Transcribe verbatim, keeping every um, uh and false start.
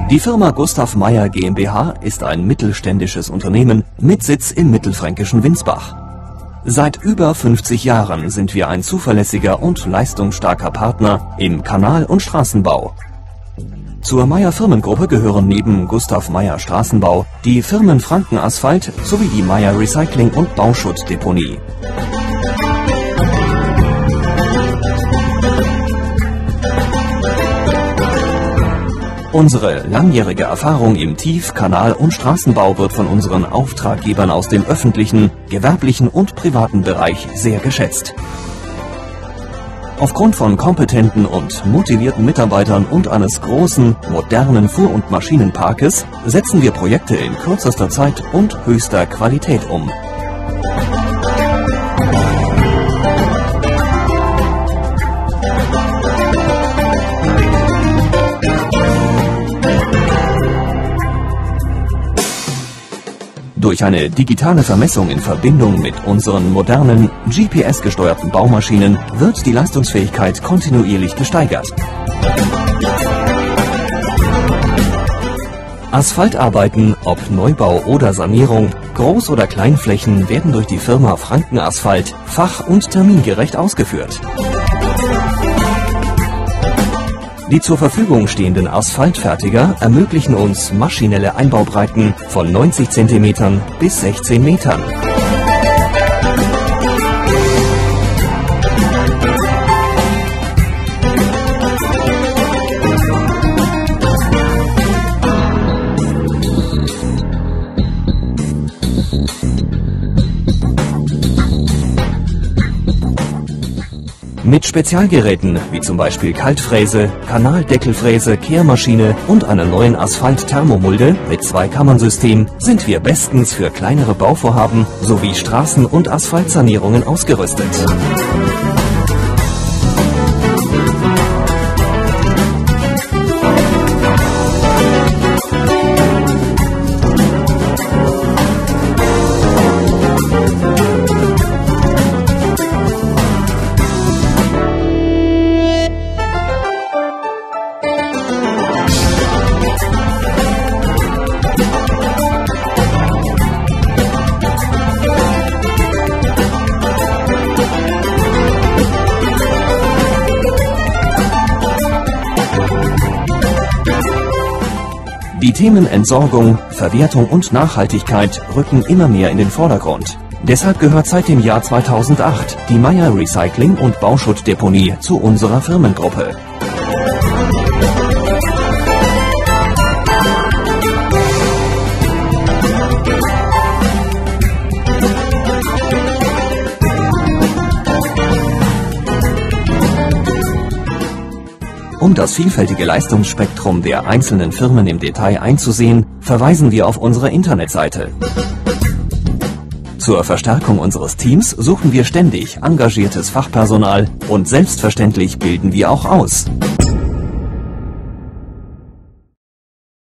Die Firma Gustav Meyer GmbH ist ein mittelständisches Unternehmen mit Sitz im mittelfränkischen Winsbach. Seit über fünfzig Jahren sind wir ein zuverlässiger und leistungsstarker Partner im Kanal- und Straßenbau. Zur Meyer Firmengruppe gehören neben Gustav Meyer Straßenbau die Firmen Franken Asphalt sowie die Meyer Recycling und Bauschuttdeponie. Unsere langjährige Erfahrung im Tief-, Kanal- und Straßenbau wird von unseren Auftraggebern aus dem öffentlichen, gewerblichen und privaten Bereich sehr geschätzt. Aufgrund von kompetenten und motivierten Mitarbeitern und eines großen, modernen Fuhr- und Maschinenparkes setzen wir Projekte in kürzester Zeit und höchster Qualität um. Durch eine digitale Vermessung in Verbindung mit unseren modernen, G P S-gesteuerten Baumaschinen wird die Leistungsfähigkeit kontinuierlich gesteigert. Asphaltarbeiten, ob Neubau oder Sanierung, Groß- oder Kleinflächen werden durch die Firma Franken Asphalt fach- und termingerecht ausgeführt. Die zur Verfügung stehenden Asphaltfertiger ermöglichen uns maschinelle Einbaubreiten von neunzig Zentimetern bis sechzehn Metern. Mit Spezialgeräten wie zum Beispiel Kaltfräse, Kanaldeckelfräse, Kehrmaschine und einer neuen Asphalt-Thermomulde mit Zwei-Kammern-System sind wir bestens für kleinere Bauvorhaben sowie Straßen- und Asphaltsanierungen ausgerüstet. Die Themen Entsorgung, Verwertung und Nachhaltigkeit rücken immer mehr in den Vordergrund. Deshalb gehört seit dem Jahr zweitausendacht die Meyer Recycling und Bauschuttdeponie zu unserer Firmengruppe. Um das vielfältige Leistungsspektrum der einzelnen Firmen im Detail einzusehen, verweisen wir auf unsere Internetseite. Zur Verstärkung unseres Teams suchen wir ständig engagiertes Fachpersonal und selbstverständlich bilden wir auch aus.